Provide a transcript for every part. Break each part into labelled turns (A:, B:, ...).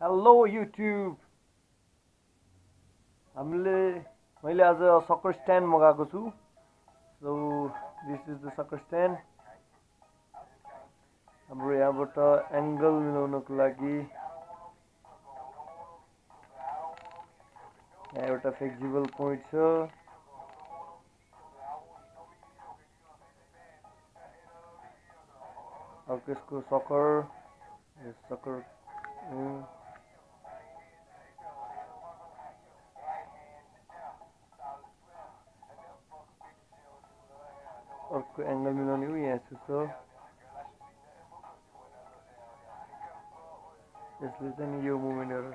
A: Hello YouTube मैले आज sucker stand मगाएको छु। So this is the sucker stand. हाम्रो यहाँबाट एङ्गल मिलाउनको लागि यहाँ एउटा फ्लेक्सिबल पोइन्ट छ। अर्को यसको सकर अर्को एङ्गल मिलाउने हो यहाँ छ। यसले चाहिँ यो मुभमेन्टहरू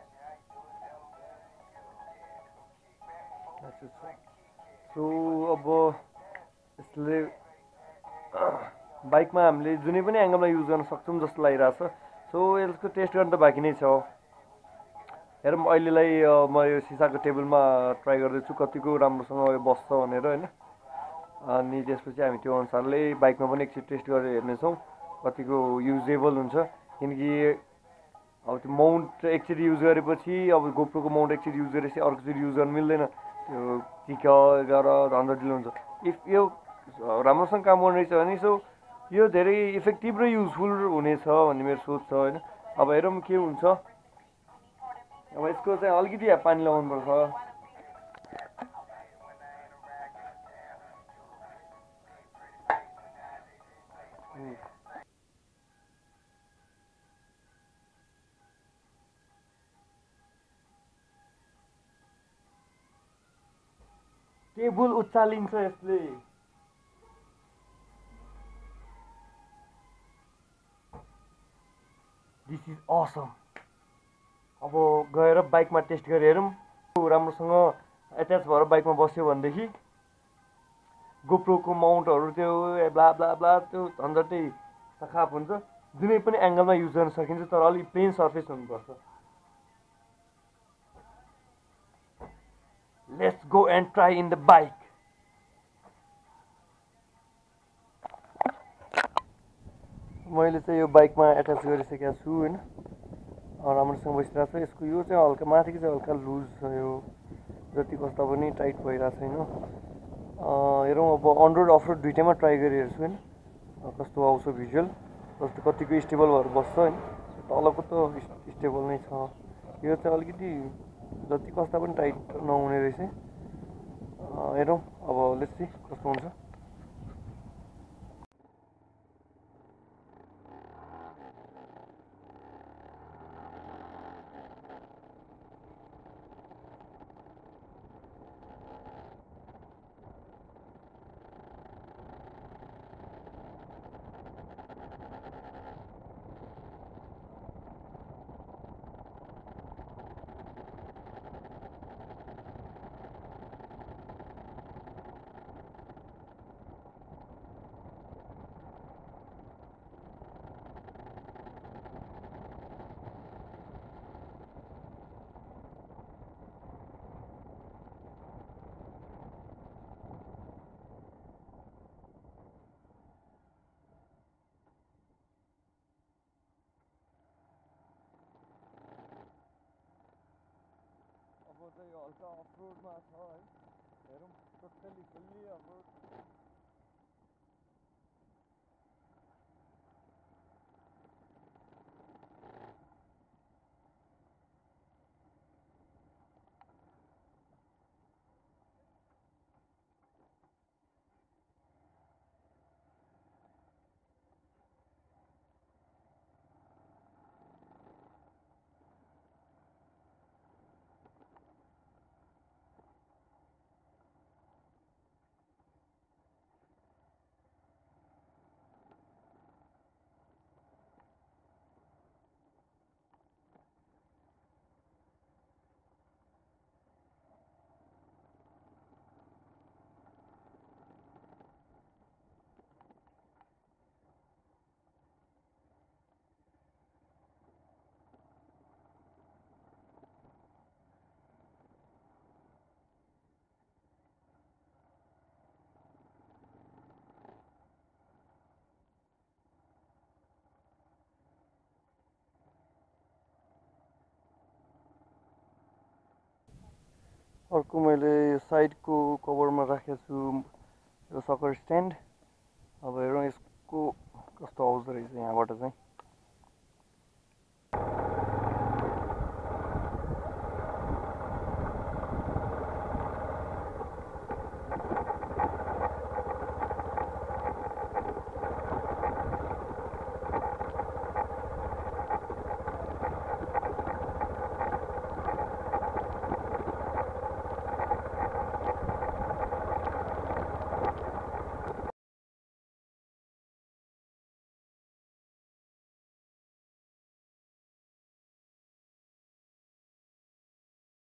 A: सो अब यसले बाइकमा हामीले जुनै पनि एङ्गलमा युज गर्न सक्छौँ जस्तो लागिरहेछ। सो यसको टेस्ट गर्न त बाँकी नै छ। हेरौँ अहिलेलाई म यो सिसाको टेबलमा ट्राई गर्दैछु कतिको राम्रोसँग यो बस्छ भनेर होइन। अनि त्यसपछि हामी त्यो अनुसारले बाइकमा पनि एकचोटि टेस्ट गरेर हेर्नेछौँ कतिको युजेबल हुन्छ। किनकि अब त्यो माउन्ट एकचोटि युज गरेपछि अब गोप्रोको माउन्ट एकचोटि युज गरेपछि अर्कोचोटि युज गर्न मिल्दैन। त्यो चिक गरेर झन्झट ढिलो हुन्छ। इफ यो राम्रोसँग काम गर्ने रहेछ भने सो यो धेरै इफेक्टिभ र युजफुल हुनेछ भन्ने मेरो सोच छ होइन। अब हेरौँ के हुन्छ। अब यसको चाहिँ अलिकति पानी लगाउनुपर्छ। टेबल उचालिन्छ यसले। This is awesome. अब गएर बाइकमा टेस्ट गरेर हेरौँ। राम्रोसँग एट्याच भएर बाइकमा बस्यो भनेदेखि गोप्रोको माउन्टहरू त्यो ब्ला ब्ला ब्ला त्यो झन्झटै सखाप हुन्छ। जुनै पनि एङ्गलमा युज गर्न सकिन्छ तर अलिक प्लेन सर्फेस हुनुपर्छ। Let's go and try in the bike. मैले चाहिँ यो बाइकमा एट्याच गरिसकेको छु होइन। राम्रोसँग बसिरहेको छ। यसको यो चाहिँ हल्का माथिको चाहिँ हल्का लुज छ। यो जति कस्ता पनि टाइट भइरहेको छैन। हेरौँ अब अन रोड अफ रोड दुइटैमा ट्राई गरेर हेर्छु होइन कस्तो आउँछ भिजुअल। कस्तो कतिको स्टेबल भएर बस्छ होइन। तलको त स्टेबल नै छ। यो चाहिँ अलिकति जति कस्ता पनि टाइट नहुने रहेछ। हेरौँ अब लेट्स सी कस्तो हुन्छ। अब चाहिँ यो हल्का अफरोडमा छ है। हेरौँ टोटल्ली फुल्ली अफरोड। अर्को मैले यो साइडको कभरमा राखेको छु यो सकर स्ट्यान्ड। अब हेरौँ यसको कस्तो आउँदो रहेछ यहाँबाट चाहिँ।